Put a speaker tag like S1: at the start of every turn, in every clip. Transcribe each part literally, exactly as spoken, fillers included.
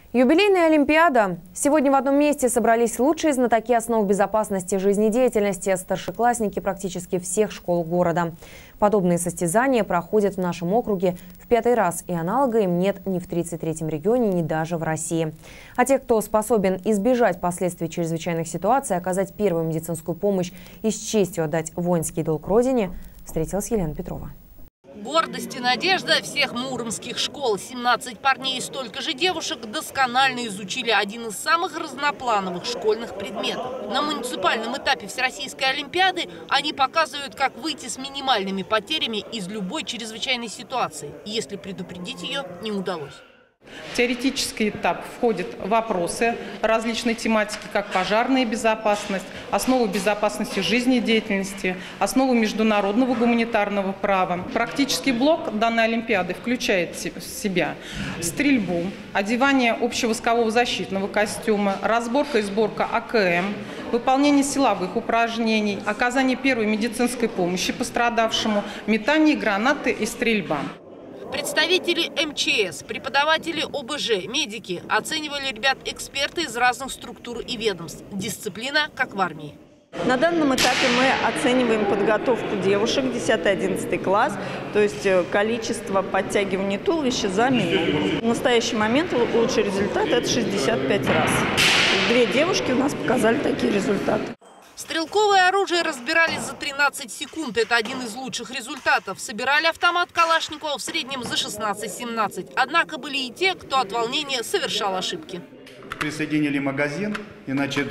S1: Юбилейная Олимпиада. Сегодня в одном месте собрались лучшие знатоки основ безопасности жизнедеятельности, старшеклассники практически всех школ города. Подобные состязания проходят в нашем округе в пятый раз, и аналога им нет ни в тридцать третьем регионе, ни даже в России. А тех, кто способен избежать последствий чрезвычайных ситуаций, оказать первую медицинскую помощь и с честью отдать воинский долг родине, встретилась Елена Петрова.
S2: Гордость и надежда всех муромских школ. семнадцать парней и столько же девушек досконально изучили один из самых разноплановых школьных предметов. На муниципальном этапе Всероссийской Олимпиады они показывают, как выйти с минимальными потерями из любой чрезвычайной ситуации, если предупредить ее не удалось.
S3: В теоретический этап входят вопросы различной тематики, как пожарная безопасность, основы безопасности жизнедеятельности, основы международного гуманитарного права. Практический блок данной Олимпиады включает в себя стрельбу, одевание общевойскового защитного костюма, разборка и сборка А К М, выполнение силовых упражнений, оказание первой медицинской помощи пострадавшему, метание гранаты и стрельба.
S2: Представители М Ч С, преподаватели О Б Ж, медики оценивали ребят эксперты из разных структур и ведомств. Дисциплина, как в армии.
S4: На данном этапе мы оцениваем подготовку девушек десятый-одиннадцатый класс, то есть количество подтягиваний туловища за минуту. В настоящий момент лучший результат – это шестьдесят пять раз. Две девушки у нас показали такие результаты.
S2: Стрелковое оружие разбирали за тринадцать секунд. Это один из лучших результатов. Собирали автомат Калашникова в среднем за шестнадцать-семнадцать. Однако были и те, кто от волнения совершал ошибки.
S5: Присоединили магазин, иначе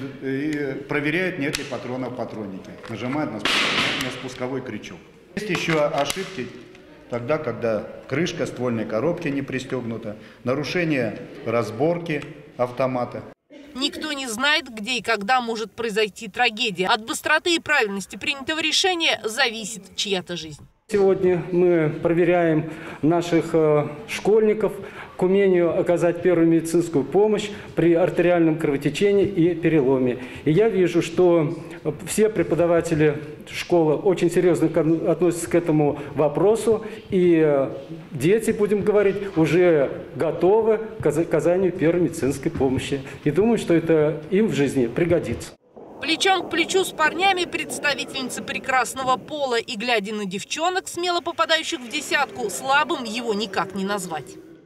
S5: и проверяют, нет ли патрона в патроннике. Нажимают на спусковой, на спусковой крючок. Есть еще ошибки тогда, когда крышка ствольной коробки не пристегнута, нарушение разборки автомата.
S2: Никто не знает, где и когда может произойти трагедия. От быстроты и правильности принятого решения зависит чья-то жизнь.
S6: Сегодня мы проверяем наших школьников к умению оказать первую медицинскую помощь при артериальном кровотечении и переломе. И я вижу, что все преподаватели школы очень серьезно относятся к этому вопросу. И дети, будем говорить, уже готовы к оказанию первой медицинской помощи. И думаю, что это им в жизни пригодится.
S2: Плечом к плечу с парнями представительницы прекрасного пола. И глядя на девчонок, смело попадающих в десятку, слабым его никак не назвать.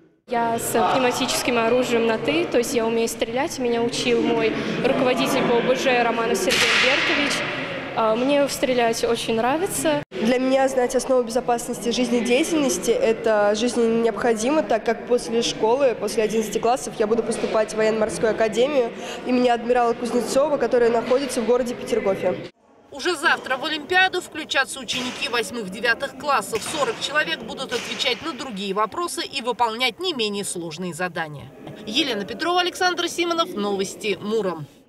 S7: Я с пневматическим оружием на «ты», то есть я умею стрелять. Меня учил мой руководитель по О Б Ж Романов Сергей Альбертович. Мне стрелять очень нравится.
S8: Для меня знать основу безопасности жизнедеятельности – это жизненно необходимо, так как после школы, после одиннадцати классов я буду поступать в военно-морскую академию имени адмирала Кузнецова, которая находится в городе Петергофе.
S2: Уже завтра в Олимпиаду включатся ученики восьмых-девятых классов. сорок человек будут отвечать на другие вопросы и выполнять не менее сложные задания. Елена Петрова, Александр Симонов. Новости Муром.